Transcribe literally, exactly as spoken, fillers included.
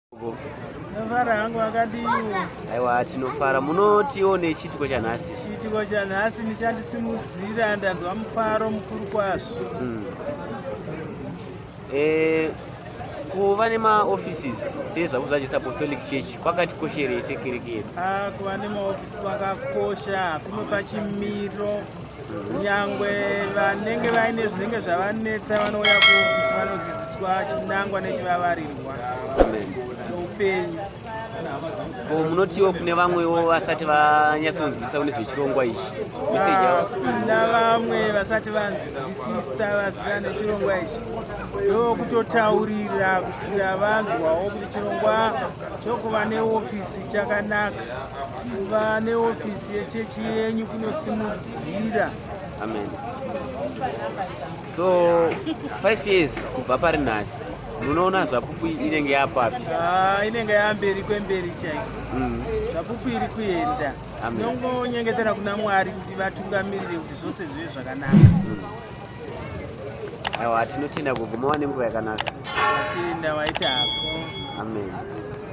Nofara hangu wakadiyo. Aiwa tinofara munotione chitiko chanhasi. Chitiko chanhasi nichandisimudzira ndanzwa mufaro mukuru kwazvo. Mm. Eh kuva nemaoffices sezvakuzi Apostolic Church kwakatikosherei sekereke yedu? Ah, kuva nemaofisi kwakakosha, kunopa chimiro. Nyangwe vanenge vaine zvinenge zvavanetsa vanouya kuofisi vanodzidziswa chinangwa nechivavarirwa. Amen. Noupenyu. Ko munotiwo kune vamwewo vasati vanyatsonzwisisa nezvechirongwa ichi. Message yavo. Na vamwe vasati vanzwisisa vaziva nechirongwa ichi. Ndokutotaurira kusvikira vanzwawo kuti chirongwa chokuva neofisi chakanaka. Kuva neofisi yechechi yenyu kunosimudzira. Amen. So five years kubva pari nhasi munoona zvapupu inenge yapapi? Ah, inenge yamberi kwemberi chaiko. Mm. Zvapupu iri kuenda. Tinongonyengetera kuna Mwari kuti vatungamirire kuti zvose zvive zvakanaka. Mm. Aiwa tinotenda kuguma wane nguva yakanaka. Tinotenda waita hako. Amen.